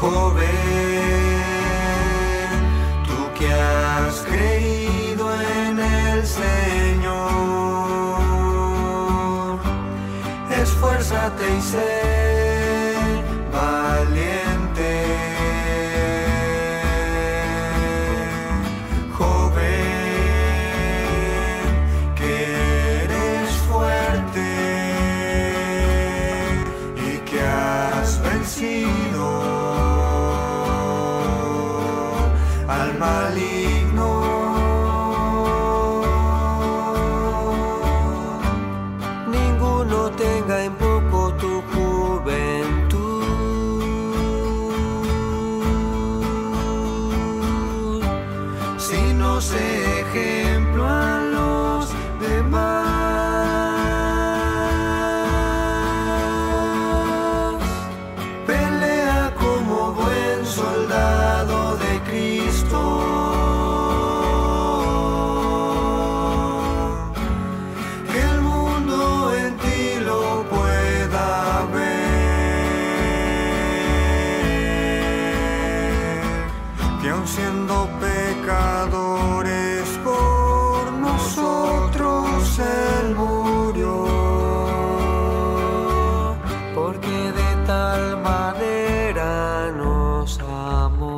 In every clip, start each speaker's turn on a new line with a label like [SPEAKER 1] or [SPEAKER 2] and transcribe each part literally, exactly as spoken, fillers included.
[SPEAKER 1] Joven, tú que has creído en el Señor, esfuérzate y sé valiente. Joven, que eres fuerte y que has vencido al maligno. Ninguno tenga en poco tu juventud, sino sé ejemplo a los demás. Pelea como buen soldado de Cristo, que el mundo en ti lo pueda ver, que aun siendo pecadores por nosotros Él murió, porque de tal manera nos amó.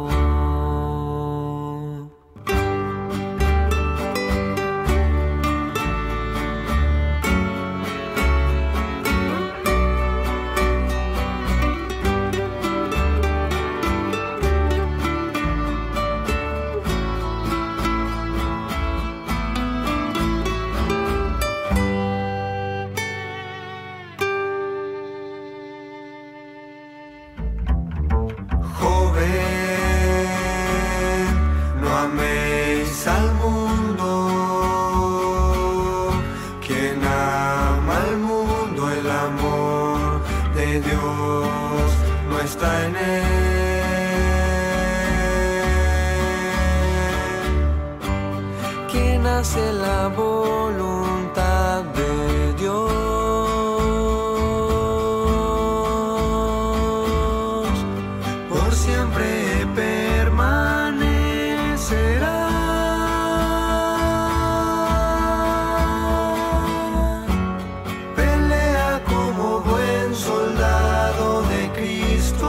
[SPEAKER 1] Joven, no améis al mundo. Quien ama al mundo, el amor de Dios no está en él. Quien hace la voluntad de Dios, por siempre permanecerá. Pelea como buen soldado de Cristo,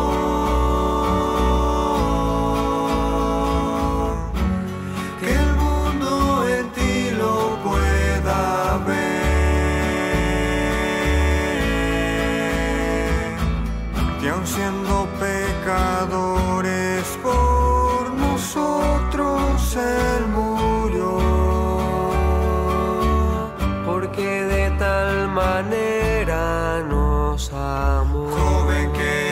[SPEAKER 1] que el mundo en ti lo pueda ver, que aun siendo pecadores por nosotros Él murió, porque de tal manera nos amó. Joven, que